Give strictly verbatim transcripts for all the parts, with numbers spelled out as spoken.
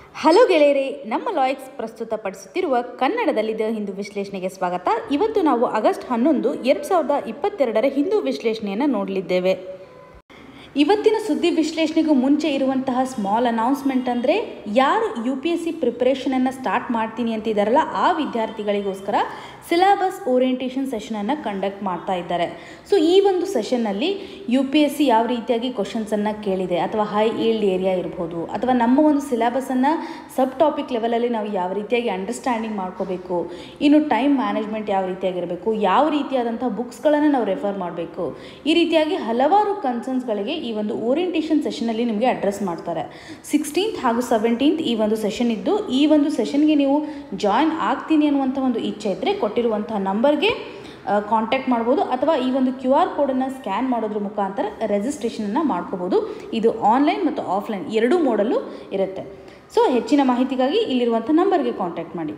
Hello ಗೆಳೆಯರೇ, ನಮ್ಮ ಲಾಯಕ್ಸ್ ಪ್ರಸ್ತುತಪಡಿಸುತ್ತಿರುವ ಕನ್ನಡದಲ್ಲಿದ್ದ ಹಿಂದೂ ವಿಶ್ಲೇಷಣೆಗೆ ಸ್ವಾಗತ. ಇವತ್ತು ನಾವು ಆಗಸ್ಟ್ ಹನ್ನೊಂದು ಎರಡು ಸಾವಿರದ ಇಪ್ಪತ್ತೆರಡರ ಹಿಂದೂ ವಿಶ್ಲೇಷಣೆಯನ್ನು ನೋಡಲಿದ್ದೇವೆ. ಇವತ್ತಿನ ಸುದ್ದಿ ವಿಶ್ಲೇಷಣೆಗೂ ಮುಂಚೆ ಇರುವಂತಹ ಸ್ಮಾಲ್ ಅನೌನ್ಸ್ಮೆಂಟ್ ಅಂದರೆ, ಯಾರು ಯು ಪಿ ಎಸ್ ಸಿ ಪ್ರಿಪ್ರೇಷನನ್ನು ಸ್ಟಾರ್ಟ್ ಮಾಡ್ತೀನಿ ಅಂತಿದ್ದಾರಲ್ಲ ಆ ವಿದ್ಯಾರ್ಥಿಗಳಿಗೋಸ್ಕರ ಸಿಲೆಬಸ್ ಓರಿಯೆಂಟೇಷನ್ ಸೆಷನನ್ನು ಕಂಡಕ್ಟ್ ಮಾಡ್ತಾ ಇದ್ದಾರೆ. ಸೊ ಈ ಒಂದು ಸೆಷನ್ನಲ್ಲಿ ಯು ಪಿ ಎಸ್ ಸಿ ಯಾವ ರೀತಿಯಾಗಿ ಕ್ವಶನ್ಸನ್ನು ಕೇಳಿದೆ, ಅಥವಾ ಹೈ ಈಲ್ಡ್ ಏರಿಯಾ ಇರ್ಬೋದು, ಅಥವಾ ನಮ್ಮ ಒಂದು ಸಿಲೆಬಸನ್ನು ಸಬ್ ಟಾಪಿಕ್ ಲೆವೆಲಲ್ಲಿ ನಾವು ಯಾವ ರೀತಿಯಾಗಿ ಅಂಡರ್ಸ್ಟ್ಯಾಂಡಿಂಗ್ ಮಾಡ್ಕೋಬೇಕು, ಇನ್ನು ಟೈಮ್ ಮ್ಯಾನೇಜ್ಮೆಂಟ್ ಯಾವ ರೀತಿಯಾಗಿರಬೇಕು, ಯಾವ ರೀತಿಯಾದಂಥ ಬುಕ್ಸ್ಗಳನ್ನು ನಾವು ರೆಫರ್ ಮಾಡಬೇಕು, ಈ ರೀತಿಯಾಗಿ ಹಲವಾರು ಕನ್ಸರ್ನ್ಸ್ಗಳಿಗೆ ಈ ಒಂದು ಓರಿಯೆಂಟೇಷನ್ ಸೆಷನಲ್ಲಿ ನಿಮಗೆ ಅಡ್ರೆಸ್ ಮಾಡ್ತಾರೆ. ಸಿಕ್ಸ್ಟೀನ್ತ್ ಹಾಗೂ ಸೆವೆಂಟೀನ್ತ್ ಈ ಒಂದು ಸೆಷನ್ ಇದ್ದು, ಈ ಒಂದು ಸೆಷನ್ಗೆ ನೀವು ಜಾಯಿನ್ ಆಗ್ತೀನಿ ಅನ್ನುವಂಥ ಒಂದು ಇಚ್ಛೆ ಇದ್ದರೆ ಕೊಟ್ಟಿರುವಂಥ ನಂಬರ್ಗೆ ಕಾಂಟ್ಯಾಕ್ಟ್ ಮಾಡ್ಬೋದು, ಅಥವಾ ಈ ಒಂದು ಕ್ಯೂ ಆರ್ ಕೋಡನ್ನು ಸ್ಕ್ಯಾನ್ ಮಾಡೋದ್ರ ಮುಖಾಂತರ ರಿಜಿಸ್ಟ್ರೇಷನನ್ನು ಮಾಡ್ಕೋಬೋದು. ಇದು ಆನ್ಲೈನ್ ಮತ್ತು ಆಫ್ಲೈನ್ ಎರಡೂ ಮೋಡಲ್ಲೂ ಇರುತ್ತೆ. ಸೊ ಹೆಚ್ಚಿನ ಮಾಹಿತಿಗಾಗಿ ಇಲ್ಲಿರುವಂಥ ನಂಬರ್ಗೆ ಕಾಂಟ್ಯಾಕ್ಟ್ ಮಾಡಿ.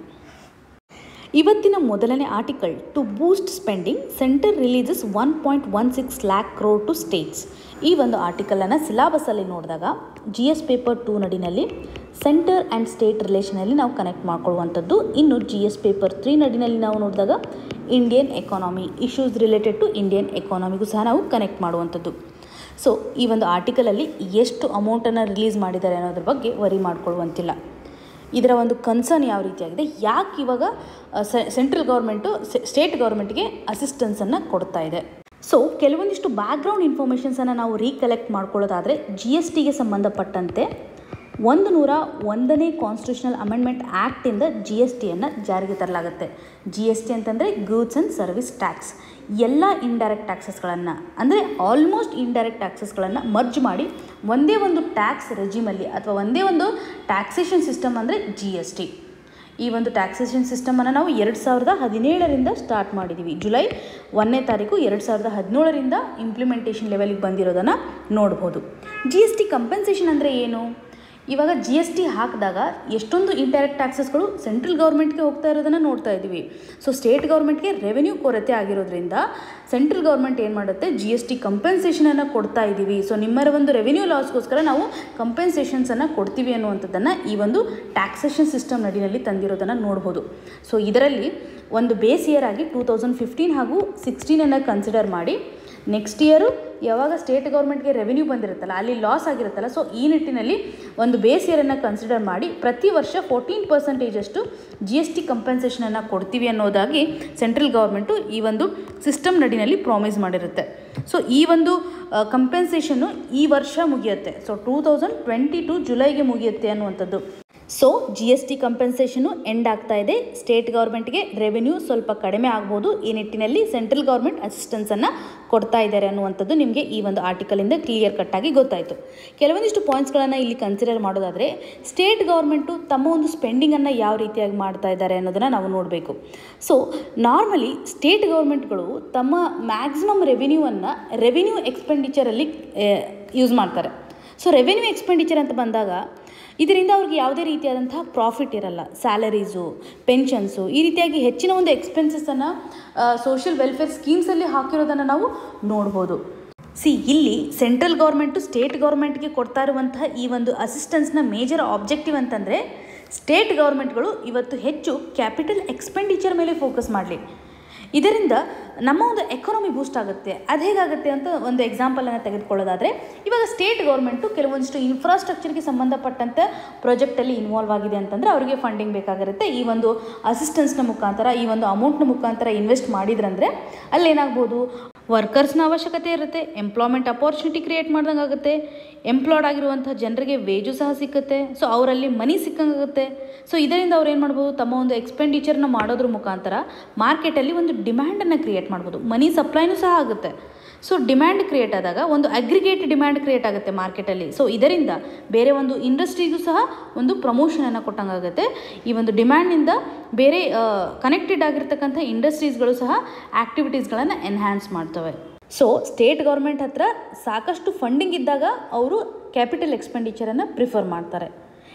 ಇವತ್ತಿನ ಮೊದಲನೇ article, to boost spending centre releases one point one six lakh crore to states. ಈ ಒಂದು ಆರ್ಟಿಕಲನ್ನು ಸಿಲಾಬಸಲ್ಲಿ ನೋಡಿದಾಗ ಜಿ ಎಸ್ ಪೇಪರ್ ಟೂ ನಡಿನಲ್ಲಿ ಸೆಂಟರ್ ಆ್ಯಂಡ್ ಸ್ಟೇಟ್ ರಿಲೇಷನಲ್ಲಿ ನಾವು ಕನೆಕ್ಟ್ ಮಾಡ್ಕೊಳ್ಳುವಂಥದ್ದು. ಇನ್ನು ಜಿ ಎಸ್ ಪೇಪರ್ ತ್ರೀ ನಡಿನಲ್ಲಿ ನಾವು ನೋಡಿದಾಗ Indian economy, issues related to Indian ಎಕಾನಮಿಗೂ ಸಹ ನಾವು ಕನೆಕ್ಟ್ ಮಾಡುವಂಥದ್ದು. ಸೊ ಈ ಒಂದು ಆರ್ಟಿಕಲಲ್ಲಿ ಎಷ್ಟು ಅಮೌಂಟನ್ನು ರಿಲೀಸ್ ಮಾಡಿದ್ದಾರೆ ಅನ್ನೋದ್ರ ಬಗ್ಗೆ ವರಿ ಮಾಡ್ಕೊಳ್ಳುವಂತಿಲ್ಲ. ಇದರ ಒಂದು ಕನ್ಸರ್ನ್ ಯಾವ ರೀತಿಯಾಗಿದೆ, ಯಾಕೆ ಇವಾಗ ಸೆಂಟ್ರಲ್ ಗೌರ್ಮೆಂಟು ಸ್ಟೇಟ್ ಗೌರ್ಮೆಂಟ್ಗೆ ಅಸಿಸ್ಟೆನ್ಸನ್ನು ಕೊಡ್ತಾ ಇದೆ. ಸೊ ಕೆಲವೊಂದಿಷ್ಟು ಬ್ಯಾಕ್ಗ್ರೌಂಡ್ ಇನ್ಫಾರ್ಮೇಷನ್ಸನ್ನು ನಾವು ರೀಕಲೆಕ್ಟ್ ಮಾಡ್ಕೊಳ್ಳೋದಾದರೆ, ಜಿ ಎಸ್ ಟಿಗೆ ಸಂಬಂಧಪಟ್ಟಂತೆ ಒಂದು ನೂರ ಒಂದನೇ ಕಾನ್ಸ್ಟಿಟ್ಯೂಷನಲ್ ಅಮೆಂಡ್ಮೆಂಟ್ ಆ್ಯಕ್ಟಿಂದ ಜಿ ಎಸ್ ಟಿಯನ್ನು ಜಾರಿಗೆ ತರಲಾಗುತ್ತೆ. ಜಿ ಎಸ್ ಟಿ ಅಂತಂದರೆ ಗೂಡ್ಸ್ ಆ್ಯಂಡ್ ಸರ್ವಿಸ್ ಟ್ಯಾಕ್ಸ್. ಎಲ್ಲ ಇಂಡೈರೆಕ್ಟ್ ಟ್ಯಾಕ್ಸಸ್ಗಳನ್ನು, ಅಂದರೆ ಆಲ್ಮೋಸ್ಟ್ ಇಂಡೈರೆಕ್ಟ್ ಟ್ಯಾಕ್ಸಸ್ಗಳನ್ನು ಮರ್ಜ್ ಮಾಡಿ ಒಂದೇ ಒಂದು ಟ್ಯಾಕ್ಸ್ ರೆಜಿಮಲ್ಲಿ ಅಥವಾ ಒಂದೇ ಒಂದು ಟ್ಯಾಕ್ಸೇಷನ್ ಸಿಸ್ಟಮ್ ಅಂದರೆ ಜಿ ಎಸ್ ಟಿ. ಈ ಒಂದು ಟ್ಯಾಕ್ಸೇಷನ್ ಸಿಸ್ಟಮನ್ನು ನಾವು ಎರಡು ಸಾವಿರದ ಹದಿನೇಳರಿಂದ ಸ್ಟಾರ್ಟ್ ಮಾಡಿದ್ದೀವಿ. ಜುಲೈ ಒಂದನೇ ತಾರೀಕು ಎರಡು ಸಾವಿರದ ಹದಿನೇಳರಿಂದ ಇಂಪ್ಲಿಮೆಂಟೇಷನ್ ಲೆವೆಲಿಗೆ ಬಂದಿರೋದನ್ನು ನೋಡ್ಬೋದು. ಜಿ ಎಸ್ ಟಿ ಕಂಪೆನ್ಸೇಷನ್ ಅಂದರೆ ಏನು? ಇವಾಗ ಜಿ ಎಸ್ ಟಿ ಹಾಕಿದಾಗ ಎಷ್ಟೊಂದು ಇಂಡೈರೆಕ್ಟ್ ಟ್ಯಾಕ್ಸಸ್ಗಳು ಸೆಂಟ್ರಲ್ ಗೌರ್ಮೆಂಟ್ಗೆ ಹೋಗ್ತಾ ಇರೋದನ್ನು ನೋಡ್ತಾ ಇದ್ದೀವಿ. ಸೊ ಸ್ಟೇಟ್ ಗೌರ್ಮೆಂಟ್ಗೆ ರೆವೆನ್ಯೂ ಕೊರತೆ ಆಗಿರೋದ್ರಿಂದ ಸೆಂಟ್ರಲ್ ಗೌರ್ಮೆಂಟ್ ಏನು ಮಾಡುತ್ತೆ, ಜಿ ಎಸ್ ಟಿ ಕಂಪೆನ್ಸೇಷನನ್ನು ಕೊಡ್ತಾ ಇದ್ದೀವಿ. ಸೊ ನಿಮ್ಮ ಒಂದು ರೆವೆನ್ಯೂ ಲಾಸ್ಗೋಸ್ಕರ ನಾವು ಕಂಪೆನ್ಸೇಷನ್ಸನ್ನು ಕೊಡ್ತೀವಿ ಅನ್ನುವಂಥದ್ದನ್ನು ಈ ಒಂದು ಟ್ಯಾಕ್ಸೇಷನ್ ಸಿಸ್ಟಮ್ ನಡಿನಲ್ಲಿ ತಂದಿರೋದನ್ನು ನೋಡ್ಬೋದು. ಸೊ ಇದರಲ್ಲಿ ಒಂದು ಬೇಸ್ ಇಯರ್ ಆಗಿ ಟೂ ತೌಸಂಡ್ ಫಿಫ್ಟೀನ್ ಹಾಗೂ ಸಿಕ್ಸ್ಟೀನನ್ನು ಕನ್ಸಿಡರ್ ಮಾಡಿ, ನೆಕ್ಸ್ಟ್ ಇಯರು ಯಾವಾಗ ಸ್ಟೇಟ್ ಗೌರ್ಮೆಂಟ್ಗೆ ರೆವೆನ್ಯೂ ಬಂದಿರುತ್ತಲ್ಲ, ಅಲ್ಲಿ ಲಾಸ್ ಆಗಿರುತ್ತಲ್ಲ, ಸೊ ಈ ನಿಟ್ಟಿನಲ್ಲಿ ಒಂದು ಬೇಸ್ ಇಯರನ್ನು ಕನ್ಸಿಡರ್ ಮಾಡಿ ಪ್ರತಿ ವರ್ಷ ಫೋರ್ಟೀನ್ ಪರ್ಸೆಂಟೇಜಷ್ಟು ಜಿ ಎಸ್ ಟಿ ಕಂಪೆನ್ಸೇಷನನ್ನು ಕೊಡ್ತೀವಿ ಅನ್ನೋದಾಗಿ ಸೆಂಟ್ರಲ್ ಗೌರ್ಮೆಂಟು ಈ ಒಂದು ಸಿಸ್ಟಮ್ ನಡಿನಲ್ಲಿ ಪ್ರಾಮಿಸ್ ಮಾಡಿರುತ್ತೆ. ಸೊ ಈ ಒಂದು ಕಂಪೆನ್ಸೇಷನ್ನು ಈ ವರ್ಷ ಮುಗಿಯುತ್ತೆ. So two thousand twenty two ಜುಲೈಗೆ ಮುಗಿಯುತ್ತೆ ಅನ್ನುವಂಥದ್ದು. So G S T compensation end ಆಗ್ತಾ ಇದೆ. ಸ್ಟೇಟ್ ಗೌರ್ಮೆಂಟ್ಗೆ ರೆವೆನ್ಯೂ ಸ್ವಲ್ಪ ಕಡಿಮೆ ಆಗ್ಬೋದು. ಈ ನಿಟ್ಟಿನಲ್ಲಿ ಸೆಂಟ್ರಲ್ ಗೌರ್ಮೆಂಟ್ ಅಸಿಸ್ಟೆನ್ಸನ್ನು ಕೊಡ್ತಾ ಇದ್ದಾರೆ ಅನ್ನುವಂಥದ್ದು ನಿಮಗೆ ಈ ಒಂದು ಆರ್ಟಿಕಲಿಂದ ಕ್ಲಿಯರ್ ಕಟ್ಟಾಗಿ ಗೊತ್ತಾಯಿತು. ಕೆಲವೊಂದಿಷ್ಟು ಪಾಯಿಂಟ್ಸ್ಗಳನ್ನು ಇಲ್ಲಿ ಕನ್ಸಿಡರ್ ಮಾಡೋದಾದರೆ, ಸ್ಟೇಟ್ ಗೌರ್ಮೆಂಟು ತಮ್ಮ ಒಂದು ಸ್ಪೆಂಡಿಂಗನ್ನು ಯಾವ ರೀತಿಯಾಗಿ ಮಾಡ್ತಾ ಇದ್ದಾರೆ ಅನ್ನೋದನ್ನು ನಾವು ನೋಡಬೇಕು. ಸೊ ನಾರ್ಮಲಿ ಸ್ಟೇಟ್ ಗೌರ್ಮೆಂಟ್ಗಳು ತಮ್ಮ ಮ್ಯಾಕ್ಸಿಮಮ್ ರೆವೆನ್ಯೂವನ್ನು ರೆವೆನ್ಯೂ ಎಕ್ಸ್ಪೆಂಡಿಚರಲ್ಲಿ ಯೂಸ್ ಮಾಡ್ತಾರೆ. ಸೊ ರೆವೆನ್ಯೂ ಎಕ್ಸ್ಪೆಂಡಿಚರ್ ಅಂತ ಬಂದಾಗ ಇದರಿಂದ ಅವ್ರಿಗೆ ಯಾವುದೇ ರೀತಿಯಾದಂಥ ಪ್ರಾಫಿಟ್ ಇರಲ್ಲ. ಸ್ಯಾಲರೀಸು, ಪೆನ್ಷನ್ಸು, ಈ ರೀತಿಯಾಗಿ ಹೆಚ್ಚಿನ ಒಂದು ಎಕ್ಸ್ಪೆನ್ಸಸ್ಸನ್ನು ಸೋಷಿಯಲ್ ವೆಲ್ಫೇರ್ ಸ್ಕೀಮ್ಸಲ್ಲಿ ಹಾಕಿರೋದನ್ನು ನಾವು ನೋಡ್ಬೋದು. ಸಿ ಇಲ್ಲಿ ಸೆಂಟ್ರಲ್ ಗೌರ್ಮೆಂಟು ಸ್ಟೇಟ್ ಗೌರ್ಮೆಂಟ್ಗೆ ಕೊಡ್ತಾ ಇರುವಂತಹ ಈ ಒಂದು ಅಸಿಸ್ಟೆನ್ಸ್ನ ಮೇಜರ್ ಆಬ್ಜೆಕ್ಟಿವ್ ಅಂತಂದರೆ, ಸ್ಟೇಟ್ ಗೌರ್ಮೆಂಟ್ಗಳು ಇವತ್ತು ಹೆಚ್ಚು ಕ್ಯಾಪಿಟಲ್ ಎಕ್ಸ್ಪೆಂಡಿಚರ್ ಮೇಲೆ ಫೋಕಸ್ ಮಾಡಲಿ. ಇದರಿಂದ ನಮ್ಮ ಒಂದು ಎಕಾನಮಿ ಬೂಸ್ಟ್ ಆಗುತ್ತೆ. ಅದು ಹೇಗಾಗುತ್ತೆ ಅಂತ ಒಂದು ಎಕ್ಸಾಂಪಲನ್ನು ತೆಗೆದುಕೊಳ್ಳೋದಾದರೆ, ಇವಾಗ ಸ್ಟೇಟ್ ಗೌರ್ಮೆಂಟು ಕೆಲವೊಂದಿಷ್ಟು ಇನ್ಫ್ರಾಸ್ಟ್ರಕ್ಚರ್ಗೆ ಸಂಬಂಧಪಟ್ಟಂತೆ ಪ್ರಾಜೆಕ್ಟಲ್ಲಿ ಇನ್ವಾಲ್ವ್ ಆಗಿದೆ ಅಂತಂದರೆ ಅವರಿಗೆ ಫಂಡಿಂಗ್ ಬೇಕಾಗಿರುತ್ತೆ. ಈ ಒಂದು ಅಸಿಸ್ಟೆನ್ಸ್ನ ಮುಖಾಂತರ, ಈ ಒಂದು ಅಮೌಂಟ್ನ ಮುಖಾಂತರ ಇನ್ವೆಸ್ಟ್ ಮಾಡಿದ್ರಂದರೆ ಅಲ್ಲೇನಾಗ್ಬೋದು, ವರ್ಕರ್ಸ್ನ ಅವಶ್ಯಕತೆ ಇರುತ್ತೆ, ಎಂಪ್ಲಾಯ್ಮೆಂಟ್ ಅಪಾರ್ಚುನಿಟಿ ಕ್ರಿಯೇಟ್ ಮಾಡ್ದಂಗೆ ಆಗುತ್ತೆ, ಎಂಪ್ಲಾಯ್ಡ್ ಆಗಿರುವಂಥ ಜನರಿಗೆ ವೇಜು ಸಹ ಸಿಕ್ಕುತ್ತೆ. ಸೊ ಅವರಲ್ಲಿ ಮನಿ ಸಿಕ್ಕಂಗಾಗುತ್ತೆ. ಸೊ ಇದರಿಂದ ಅವ್ರು ಏನು ಮಾಡ್ಬೋದು, ತಮ್ಮ ಒಂದು ಎಕ್ಸ್ಪೆಂಡಿಚರ್ನ ಮಾಡೋದ್ರ ಮುಖಾಂತರ ಮಾರ್ಕೆಟಲ್ಲಿ ಒಂದು ಡಿಮ್ಯಾಂಡನ್ನು ಕ್ರಿಯೇಟ್ ಮಾಡ್ಬೋದು. ಮನಿ ಸಪ್ಲೈನೂ ಸಹ ಆಗುತ್ತೆ. ಸೊ ಡಿಮ್ಯಾಂಡ್ ಕ್ರಿಯೇಟ್ ಆದಾಗ ಒಂದು ಅಗ್ರಿಗೇಟ್ ಡಿಮ್ಯಾಂಡ್ ಕ್ರಿಯೇಟ್ ಆಗುತ್ತೆ ಮಾರ್ಕೆಟಲ್ಲಿ. ಸೊ ಇದರಿಂದ ಬೇರೆ ಒಂದು ಇಂಡಸ್ಟ್ರಿಗೂ ಸಹ ಒಂದು ಪ್ರಮೋಷನನ್ನು ಕೊಟ್ಟಂಗಾಗುತ್ತೆ. ಈ ಒಂದು ಡಿಮ್ಯಾಂಡ್ನಿಂದ ಬೇರೆ ಕನೆಕ್ಟೆಡ್ ಆಗಿರ್ತಕ್ಕಂಥ ಇಂಡಸ್ಟ್ರೀಸ್ಗಳು ಸಹ ಆ್ಯಕ್ಟಿವಿಟೀಸ್ಗಳನ್ನು ಎನ್ಹ್ಯಾನ್ಸ್ ಮಾಡ್ತವೆ. ಸೊ ಸ್ಟೇಟ್ ಗೌರ್ಮೆಂಟ್ ಹತ್ರ ಸಾಕಷ್ಟು ಫಂಡಿಂಗ್ ಇದ್ದಾಗ ಅವರು ಕ್ಯಾಪಿಟಲ್ ಎಕ್ಸ್ಪೆಂಡಿಚರನ್ನು ಪ್ರಿಫರ್ ಮಾಡ್ತಾರೆ.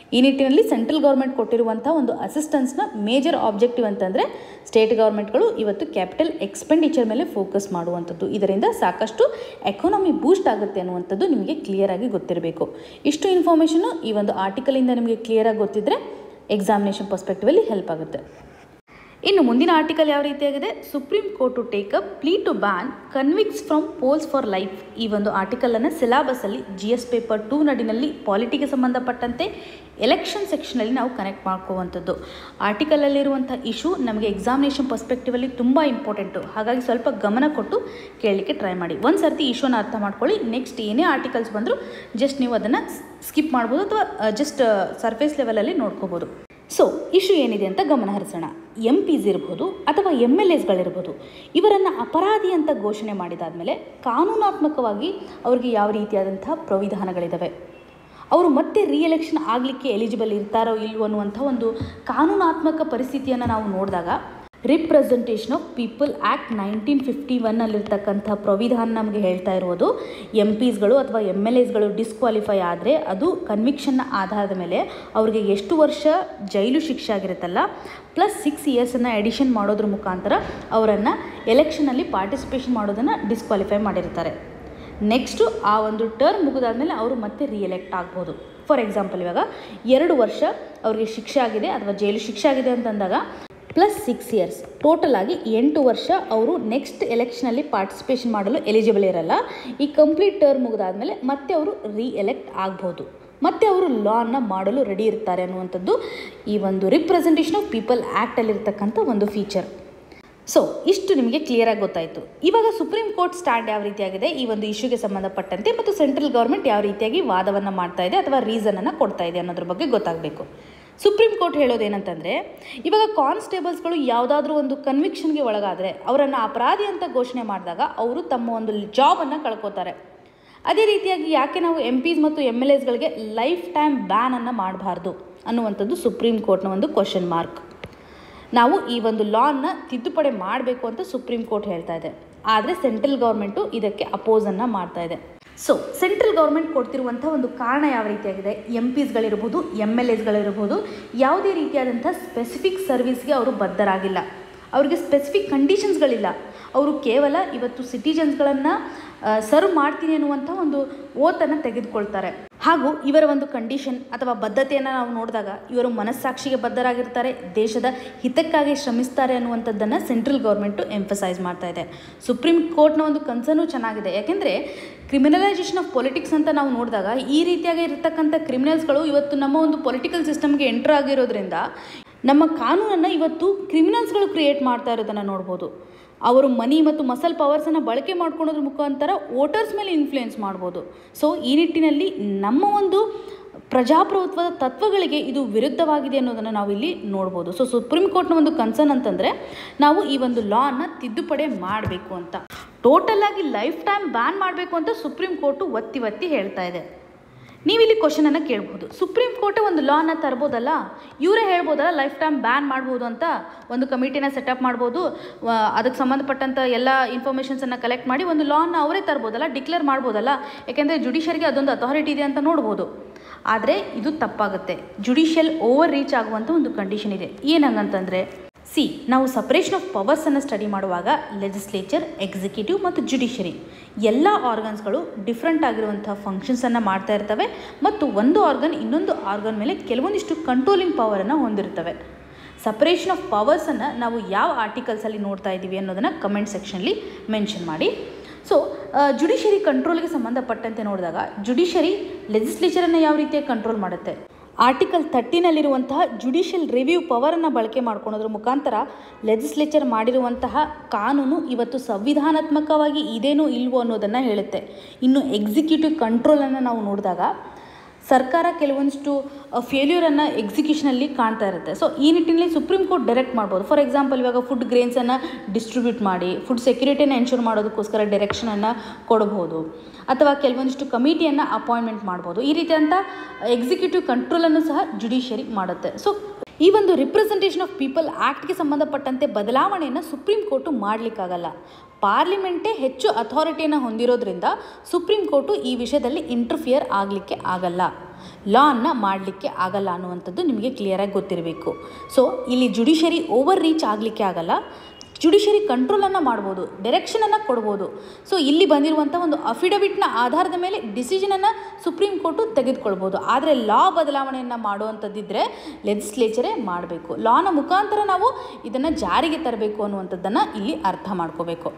ಈ ನಿಟ್ಟಿನಲ್ಲಿ ಸೆಂಟ್ರಲ್ ಗೌರ್ಮೆಂಟ್ ಕೊಟ್ಟಿರುವಂಥ ಒಂದು ಅಸಿಸ್ಟೆನ್ಸ್ನ ಮೇಜರ್ ಆಬ್ಜೆಕ್ಟಿವ್ ಅಂತಂದರೆ ಸ್ಟೇಟ್ ಗೌರ್ಮೆಂಟ್ಗಳು ಇವತ್ತು ಕ್ಯಾಪಿಟಲ್ ಎಕ್ಸ್ಪೆಂಡಿಚರ್ ಮೇಲೆ ಫೋಕಸ್ ಮಾಡುವಂಥದ್ದು. ಇದರಿಂದ ಸಾಕಷ್ಟು ಎಕಾನಮಿ ಬೂಸ್ಟ್ ಆಗುತ್ತೆ ಅನ್ನುವಂಥದ್ದು ನಿಮಗೆ ಕ್ಲಿಯರಾಗಿ ಗೊತ್ತಿರಬೇಕು. ಇಷ್ಟು ಇನ್ಫಾರ್ಮೇಷನು ಈ ಒಂದು ಆರ್ಟಿಕಲಿಂದ ನಿಮಗೆ ಕ್ಲಿಯರಾಗಿ ಗೊತ್ತಿದ್ದರೆ ಎಕ್ಸಾಮಿನೇಷನ್ ಪರ್ಸ್ಪೆಕ್ಟಿವಲ್ಲಿ ಹೆಲ್ಪ್ ಆಗುತ್ತೆ. ಇನ್ನು ಮುಂದಿನ ಆರ್ಟಿಕಲ್ ಯಾವ ರೀತಿಯಾಗಿದೆ, supreme court to take a plea to ban convicts from polls for life. ಈ ಒಂದು ಆರ್ಟಿಕಲನ್ನು ಸಿಲಾಬಸಲ್ಲಿ ಜಿ ಎಸ್ ಪೇಪರ್ ಟೂ ನಡಿನಲ್ಲಿ ಪಾಲಿಟಿಗೆ ಸಂಬಂಧಪಟ್ಟಂತೆ ಎಲೆಕ್ಷನ್ ಸೆಕ್ಷನಲ್ಲಿ ನಾವು ಕನೆಕ್ಟ್ ಮಾಡ್ಕೋವಂಥದ್ದು. ಆರ್ಟಿಕಲಲ್ಲಿರುವಂಥ ಇಶ್ಯೂ ನಮಗೆ ಎಕ್ಸಾಮಿನೇಷನ್ ಪರ್ಸ್ಪೆಕ್ಟಿವಲ್ಲಿ ತುಂಬ ಇಂಪಾರ್ಟೆಂಟು. ಹಾಗಾಗಿ ಸ್ವಲ್ಪ ಗಮನ ಕೊಟ್ಟು ಕೇಳಲಿಕ್ಕೆ ಟ್ರೈ ಮಾಡಿ. ಒಂದು ಸರ್ತಿ ಇಶ್ಯೂನ ಅರ್ಥ ಮಾಡ್ಕೊಳ್ಳಿ, ನೆಕ್ಸ್ಟ್ ಏನೇ ಆರ್ಟಿಕಲ್ಸ್ ಬಂದರೂ ಜಸ್ಟ್ ನೀವು ಅದನ್ನು ಸ್ಕಿಪ್ ಮಾಡ್ಬೋದು ಅಥವಾ ಜಸ್ಟ್ ಸರ್ಫೇಸ್ ಲೆವೆಲಲ್ಲಿ ನೋಡ್ಕೋಬೋದು. ಸೊ ಇಶ್ಯೂ ಏನಿದೆ ಅಂತ ಗಮನ ಹರಿಸೋಣ. ಎಂ ಪಿಸ್ ಇರ್ಬೋದು ಅಥವಾ ಎಮ್ ಎಲ್ ಎಸ್ಗಳಿರ್ಬೋದು, ಇವರನ್ನು ಅಪರಾಧಿ ಅಂತ ಘೋಷಣೆ ಮಾಡಿದಾದಮೇಲೆ ಕಾನೂನಾತ್ಮಕವಾಗಿ ಅವ್ರಿಗೆ ಯಾವ ರೀತಿಯಾದಂಥ ಪ್ರವಿಧಾನಗಳಿದ್ದಾವೆ, ಅವರು ಮತ್ತೆ ರಿಎಲೆಕ್ಷನ್ ಆಗಲಿಕ್ಕೆ ಎಲಿಜಿಬಲ್ ಇರ್ತಾರೋ ಇಲ್ವೋ ಅನ್ನುವಂಥ ಒಂದು ಕಾನೂನಾತ್ಮಕ ಪರಿಸ್ಥಿತಿಯನ್ನು ನಾವು ನೋಡಿದಾಗ representation of people act nineteen fifty ಒನ್ನಲ್ಲಿರ್ತಕ್ಕಂಥ ಪ್ರವಿಧಾನ ನಮಗೆ ಹೇಳ್ತಾ ಇರೋದು, ಎಂ ಪಿಸ್ಗಳು ಅಥವಾ ಎಮ್ ಎಲ್ ಎಸ್ಗಳು ಡಿಸ್ಕ್ವಾಲಿಫೈ ಆದರೆ ಅದು ಕನ್ವಿಕ್ಷನ್ನ ಆಧಾರದ ಮೇಲೆ ಅವ್ರಿಗೆ ಎಷ್ಟು ವರ್ಷ ಜೈಲು ಶಿಕ್ಷೆ ಆಗಿರುತ್ತಲ್ಲ ಪ್ಲಸ್ ಸಿಕ್ಸ್ ಇಯರ್ಸನ್ನು ಎಡಿಷನ್ ಮಾಡೋದ್ರ ಮುಖಾಂತರ ಅವರನ್ನು ಎಲೆಕ್ಷನಲ್ಲಿ ಪಾರ್ಟಿಸಿಪೇಷನ್ ಮಾಡೋದನ್ನು ಡಿಸ್ಕ್ವಾಲಿಫೈ ಮಾಡಿರ್ತಾರೆ. ನೆಕ್ಸ್ಟು ಆ ಒಂದು ಟರ್ಮ್ ಮುಗಿದಾದ್ಮೇಲೆ ಅವರು ಮತ್ತೆ ರಿಎಲೆಕ್ಟ್ ಆಗ್ಬೋದು. ಫಾರ್ ಎಕ್ಸಾಂಪಲ್, ಇವಾಗ ಎರಡು ವರ್ಷ ಅವ್ರಿಗೆ ಶಿಕ್ಷೆ ಆಗಿದೆ ಅಥವಾ ಜೈಲು ಶಿಕ್ಷೆ ಆಗಿದೆ ಅಂತಂದಾಗ ಪ್ಲಸ್ ಸಿಕ್ಸ್ ಇಯರ್ಸ್ ಟೋಟಲ್ ಆಗಿ ಎಂಟು ವರ್ಷ ಅವರು ನೆಕ್ಸ್ಟ್ ಎಲೆಕ್ಷನಲ್ಲಿ ಪಾರ್ಟಿಸಿಪೇಷನ್ ಮಾಡಲು ಎಲಿಜಿಬಲ್ ಇರಲ್ಲ. ಈ ಕಂಪ್ಲೀಟ್ ಟರ್ಮ್ ಮುಗಿದಾದ್ಮೇಲೆ ಮತ್ತೆ ಅವರು ರಿಎಲೆಕ್ಟ್ ಆಗ್ಬೋದು, ಮತ್ತು ಅವರು ಲಾನ ಮಾಡಲು ರೆಡಿ ಇರ್ತಾರೆ ಅನ್ನುವಂಥದ್ದು ಈ ಒಂದು ರಿಪ್ರೆಸೆಂಟೇಷನ್ ಆಫ್ ಪೀಪಲ್ ಆ್ಯಕ್ಟಲ್ಲಿರ್ತಕ್ಕಂಥ ಒಂದು ಫೀಚರ್. ಸೊ ಇಷ್ಟು ನಿಮಗೆ ಕ್ಲಿಯರಾಗಿ ಗೊತ್ತಾಯಿತು. ಇವಾಗ ಸುಪ್ರೀಂ ಕೋರ್ಟ್ ಸ್ಟ್ಯಾಂಡ್ ಯಾವ ರೀತಿಯಾಗಿದೆ ಈ ಒಂದು ಇಶ್ಯೂಗೆ ಸಂಬಂಧಪಟ್ಟಂತೆ ಮತ್ತು ಸೆಂಟ್ರಲ್ ಗೌರ್ಮೆಂಟ್ ಯಾವ ರೀತಿಯಾಗಿ ವಾದವನ್ನು ಮಾಡ್ತಾ ಇದೆ ಅಥವಾ ರೀಸನನ್ನು ಕೊಡ್ತಾ ಇದೆ ಅನ್ನೋದ್ರ ಬಗ್ಗೆ ಗೊತ್ತಾಗಬೇಕು. ಸುಪ್ರೀಂ ಕೋರ್ಟ್ ಹೇಳೋದೇನಂತಂದರೆ, ಇವಾಗ ಕಾನ್ಸ್ಟೇಬಲ್ಸ್ಗಳು ಯಾವುದಾದ್ರೂ ಒಂದು ಕನ್ವಿಕ್ಷನ್ಗೆ ಒಳಗಾದರೆ ಅವರನ್ನು ಅಪರಾಧಿ ಅಂತ ಘೋಷಣೆ ಮಾಡಿದಾಗ ಅವರು ತಮ್ಮ ಒಂದು ಜಾಬನ್ನು ಕಳ್ಕೋತಾರೆ. ಅದೇ ರೀತಿಯಾಗಿ ಯಾಕೆ ನಾವು ಎಂ ಪಿಸ್ ಮತ್ತು ಎಮ್ ಎಲ್ ಎಸ್ಗಳಿಗೆ ಲೈಫ್ ಟೈಮ್ ಬ್ಯಾನನ್ನು ಮಾಡಬಾರ್ದು ಅನ್ನುವಂಥದ್ದು ಸುಪ್ರೀಂ ಕೋರ್ಟ್ನ ಒಂದು ಕ್ವಶನ್ ಮಾರ್ಕ್. ನಾವು ಈ ಒಂದು ಲಾನ್ನ ತಿದ್ದುಪಡಿ ಮಾಡಬೇಕು ಅಂತ ಸುಪ್ರೀಂ ಕೋರ್ಟ್ ಹೇಳ್ತಾ ಇದೆ, ಆದರೆ ಸೆಂಟ್ರಲ್ ಗೌರ್ಮೆಂಟು ಇದಕ್ಕೆ ಅಪೋಸನ್ನು ಮಾಡ್ತಾ ಇದೆ. ಸೊ ಸೆಂಟ್ರಲ್ ಗೌರ್ಮೆಂಟ್ ಕೊಡ್ತಿರುವಂಥ ಒಂದು ಕಾರಣ ಯಾವ ರೀತಿಯಾಗಿದೆ, ಎಂ ಪಿಸ್ಗಳಿರ್ಬೋದು ಎಮ್ ಎಲ್ ಎಸ್ಗಳಿರ್ಬೋದು ಯಾವುದೇ ರೀತಿಯಾದಂಥ ಸ್ಪೆಸಿಫಿಕ್ ಸರ್ವಿಸ್ಗೆ ಅವರು ಬದ್ಧರಾಗಿಲ್ಲ, ಅವರಿಗೆ ಸ್ಪೆಸಿಫಿಕ್ ಕಂಡೀಷನ್ಸ್ಗಳಿಲ್ಲ. ಅವರು ಕೇವಲ ಇವತ್ತು ಸಿಟಿಜನ್ಸ್ಗಳನ್ನು ಸರ್ವ್ ಮಾಡ್ತೀನಿ ಅನ್ನುವಂಥ ಒಂದು ಓತನ್ನು ತೆಗೆದುಕೊಳ್ತಾರೆ. ಹಾಗೂ ಇವರ ಒಂದು ಕಂಡೀಷನ್ ಅಥವಾ ಬದ್ಧತೆಯನ್ನು ನಾವು ನೋಡಿದಾಗ ಇವರು ಮನಸ್ಸಾಕ್ಷಿಗೆ ಬದ್ಧರಾಗಿರ್ತಾರೆ, ದೇಶದ ಹಿತಕ್ಕಾಗಿ ಶ್ರಮಿಸ್ತಾರೆ ಅನ್ನುವಂಥದ್ದನ್ನು ಸೆಂಟ್ರಲ್ ಗೌರ್ಮೆಂಟು ಎಂಫಸೈಸ್ ಮಾಡ್ತಾ ಇದೆ. ಸುಪ್ರೀಂ ಕೋರ್ಟ್ನ ಒಂದು ಕನ್ಸರ್ನು ಚೆನ್ನಾಗಿದೆ, ಯಾಕೆಂದರೆ ಕ್ರಿಮಿನಲೈಸೇಷನ್ ಆಫ್ ಪೊಲಿಟಿಕ್ಸ್ ಅಂತ ನಾವು ನೋಡಿದಾಗ ಈ ರೀತಿಯಾಗಿ ಇರತಕ್ಕಂಥ ಕ್ರಿಮಿನಲ್ಸ್ಗಳು ಇವತ್ತು ನಮ್ಮ ಒಂದು ಪೊಲಿಟಿಕಲ್ ಸಿಸ್ಟಮ್ಗೆ ಎಂಟರ್ ಆಗಿರೋದ್ರಿಂದ ನಮ್ಮ ಕಾನೂನನ್ನು ಇವತ್ತು ಕ್ರಿಮಿನಲ್ಸ್ಗಳು ಕ್ರಿಯೇಟ್ ಮಾಡ್ತಾ ಇರೋದನ್ನು ನೋಡ್ಬೋದು. ಅವರು ಮನಿ ಮತ್ತು ಮಸಲ್ ಪವರ್ಸನ್ನು ಬಳಕೆ ಮಾಡ್ಕೊಳ್ಳೋದ್ರ ಮುಖಾಂತರ ವೋಟರ್ಸ್ ಮೇಲೆ ಇನ್ಫ್ಲೂಯೆನ್ಸ್ ಮಾಡ್ಬೋದು. ಸೊ ಈ ನಿಟ್ಟಿನಲ್ಲಿ ನಮ್ಮ ಒಂದು ಪ್ರಜಾಪ್ರಭುತ್ವದ ತತ್ವಗಳಿಗೆ ಇದು ವಿರುದ್ಧವಾಗಿದೆ ಅನ್ನೋದನ್ನು ನಾವು ಇಲ್ಲಿ ನೋಡ್ಬೋದು. ಸೊ ಸುಪ್ರೀಂ ಕೋರ್ಟ್ನ ಒಂದು ಕನ್ಸರ್ನ್ ಅಂತಂದರೆ ನಾವು ಈ ಒಂದು ಲಾನ ತಿದ್ದುಪಡಿ ಮಾಡಬೇಕು ಅಂತ, ಟೋಟಲ್ ಆಗಿ ಲೈಫ್ ಟೈಮ್ ಬ್ಯಾನ್ ಮಾಡಬೇಕು ಅಂತ ಸುಪ್ರೀಂ ಕೋರ್ಟು ಒತ್ತಿ ಒತ್ತಿ ಹೇಳ್ತಾ ಇದೆ. ನೀವಿಲ್ಲಿ ಕ್ವಶನನ್ನು ಕೇಳ್ಬೋದು, ಸುಪ್ರೀಂ ಕೋರ್ಟೇ ಒಂದು ಲಾನ ತರ್ಬೋದಲ್ಲ, ಇವರೇ ಹೇಳ್ಬೋದಲ್ಲ ಲೈಫ್ ಟೈಮ್ ಬ್ಯಾನ್ ಮಾಡ್ಬೋದು ಅಂತ, ಒಂದು ಕಮಿಟಿನ ಸೆಟಪ್ ಮಾಡ್ಬೋದು, ಅದಕ್ಕೆ ಸಂಬಂಧಪಟ್ಟಂಥ ಎಲ್ಲ ಇನ್ಫಾರ್ಮೇಷನ್ಸನ್ನು ಕಲೆಕ್ಟ್ ಮಾಡಿ ಒಂದು ಲಾನ ಅವರೇ ತರ್ಬೋದಲ್ಲ, ಡಿಕ್ಲೇರ್ ಮಾಡ್ಬೋದಲ್ಲ, ಯಾಕೆಂದರೆ ಜುಡಿಷಿಯರಿಗೆ ಅದೊಂದು ಅಥಾರಿಟಿ ಇದೆ ಅಂತ ನೋಡ್ಬೋದು. ಆದರೆ ಇದು ತಪ್ಪಾಗುತ್ತೆ, ಜುಡಿಷಿಯಲ್ ಓವರ್ ರೀಚ್ ಆಗುವಂಥ ಒಂದು ಕಂಡೀಷನ್ ಇದೆ. ಏನಂಗಂತಂದರೆ, ಸಿ ನಾವು ಸಪ್ರೇಷನ್ ಆಫ್ ಪವರ್ಸನ್ನು ಸ್ಟಡಿ ಮಾಡುವಾಗ ಲೆಜಿಸ್ಲೇಚರ್, ಎಕ್ಸಿಕ್ಯೂಟಿವ್ ಮತ್ತು ಜುಡಿಷರಿ ಎಲ್ಲ ಆರ್ಗನ್ಸ್ಗಳು ಡಿಫ್ರೆಂಟ್ ಆಗಿರುವಂಥ ಫಂಕ್ಷನ್ಸನ್ನು ಮಾಡ್ತಾ ಇರ್ತವೆ ಮತ್ತು ಒಂದು ಆರ್ಗನ್ ಇನ್ನೊಂದು ಆರ್ಗನ್ ಮೇಲೆ ಕೆಲವೊಂದಿಷ್ಟು ಕಂಟ್ರೋಲಿಂಗ್ ಪವರನ್ನು ಹೊಂದಿರ್ತವೆ. ಸಪ್ರೇಷನ್ ಆಫ್ ಪವರ್ಸನ್ನು ನಾವು ಯಾವ ಆರ್ಟಿಕಲ್ಸಲ್ಲಿ ನೋಡ್ತಾ ಇದ್ದೀವಿ ಅನ್ನೋದನ್ನು ಕಮೆಂಟ್ ಸೆಕ್ಷನ್ಲಿ ಮೆನ್ಷನ್ ಮಾಡಿ. ಸೊ ಜುಡಿಷರಿ ಕಂಟ್ರೋಲ್ಗೆ ಸಂಬಂಧಪಟ್ಟಂತೆ ನೋಡಿದಾಗ ಜುಡಿಷರಿ ಲೆಜಿಸ್ಲೇಚರನ್ನು ಯಾವ ರೀತಿಯಾಗಿ ಕಂಟ್ರೋಲ್ ಮಾಡುತ್ತೆ, ಆರ್ಟಿಕಲ್ ತರ್ಟಿನಲ್ಲಿರುವಂತಹ ಜುಡಿಷಿಯಲ್ ರಿವ್ಯೂ ಪವರನ್ನು ಬಳಕೆ ಮಾಡ್ಕೊಳೋದ್ರ ಮುಖಾಂತರ ಲೆಜಿಸ್ಲೇಚರ್ ಮಾಡಿರುವಂತಹ ಕಾನೂನು ಇವತ್ತು ಸಂವಿಧಾನಾತ್ಮಕವಾಗಿ ಇದೇನೋ ಇಲ್ವೋ ಅನ್ನೋದನ್ನು ಹೇಳುತ್ತೆ. ಇನ್ನು ಎಕ್ಸಿಕ್ಯೂಟಿವ್ ಕಂಟ್ರೋಲನ್ನು ನಾವು ನೋಡಿದಾಗ ಸರ್ಕಾರ ಕೆಲವೊಂದಿಷ್ಟು ಫೇಲ್ಯೂರನ್ನು ಎಕ್ಸಿಕ್ಯೂಷನಲ್ಲಿ ಕಾಣ್ತಾ ಇರುತ್ತೆ. ಸೊ ಈ ನಿಟ್ಟಿನಲ್ಲಿ ಸುಪ್ರೀಂ ಕೋರ್ಟ್ ಡೈರೆಕ್ಟ್ ಮಾಡ್ಬೋದು. ಫಾರ್ ಎಕ್ಸಾಂಪಲ್, ಇವಾಗ ಫುಡ್ ಗ್ರೇನ್ಸನ್ನು ಡಿಸ್ಟ್ರಿಬ್ಯೂಟ್ ಮಾಡಿ ಫುಡ್ ಸೆಕ್ಯೂರಿಟಿಯನ್ನು ಎನ್ಶೂರ್ ಮಾಡೋದಕ್ಕೋಸ್ಕರ ಡೈರೆಕ್ಷನನ್ನು ಕೊಡಬಹುದು, ಅಥವಾ ಕೆಲವೊಂದಿಷ್ಟು ಕಮಿಟಿಯನ್ನು ಅಪಾಯಿಂಟ್ಮೆಂಟ್ ಮಾಡ್ಬೋದು. ಈ ರೀತಿಯಂಥ ಎಕ್ಸಿಕ್ಯೂಟಿವ್ ಕಂಟ್ರೋಲನ್ನು ಸಹ ಜುಡಿಷಿಯರಿ ಮಾಡುತ್ತೆ. ಸೊ ಈ ಒಂದು ರಿಪ್ರೆಸೆಂಟೇಷನ್ ಆಫ್ ಪೀಪಲ್ ಆ್ಯಕ್ಟ್ಗೆ ಸಂಬಂಧಪಟ್ಟಂತೆ ಬದಲಾವಣೆಯನ್ನು ಸುಪ್ರೀಂ ಕೋರ್ಟು ಮಾಡಲಿಕ್ಕಾಗಲ್ಲ. ಪಾರ್ಲಿಮೆಂಟೇ ಹೆಚ್ಚು ಅಥಾರಿಟಿಯನ್ನು ಹೊಂದಿರೋದ್ರಿಂದ ಸುಪ್ರೀಂ ಕೋರ್ಟು ಈ ವಿಷಯದಲ್ಲಿ ಇಂಟರ್ಫಿಯರ್ ಆಗಲಿಕ್ಕೆ ಆಗಲ್ಲ. ಲಾನ್ನ ಮಾಡಲಿಕ್ಕೆ ಆಗಲ್ಲ ಅನ್ನುವಂಥದ್ದು ನಿಮಗೆ ಕ್ಲಿಯರಾಗಿ ಗೊತ್ತಿರಬೇಕು. ಸೊ ಇಲ್ಲಿ ಜುಡಿಷರಿ ಓವರ್ ರೀಚ್ ಆಗಲಿಕ್ಕೆ ಆಗಲ್ಲ, ಜುಡಿಷರಿ ಕಂಟ್ರೋಲನ್ನು ಮಾಡ್ಬೋದು, ಡೈರೆಕ್ಷನನ್ನು ಕೊಡ್ಬೋದು. ಸೊ ಇಲ್ಲಿ ಬಂದಿರುವಂಥ ಒಂದು ಅಫಿಡವಿಟ್ನ ಆಧಾರದ ಮೇಲೆ ಡಿಸಿಷನನ್ನು ಸುಪ್ರೀಂ ಕೋರ್ಟು ತೆಗೆದುಕೊಳ್ಬೋದು. ಆದರೆ ಲಾ ಬದಲಾವಣೆಯನ್ನು ಮಾಡುವಂಥದ್ದಿದ್ದರೆ ಲೆಜಿಸ್ಲೇಚರೇ ಮಾಡಬೇಕು. ಲಾನ ಮುಖಾಂತರ ನಾವು ಇದನ್ನು ಜಾರಿಗೆ ತರಬೇಕು ಅನ್ನುವಂಥದ್ದನ್ನು ಇಲ್ಲಿ ಅರ್ಥ ಮಾಡ್ಕೋಬೇಕು.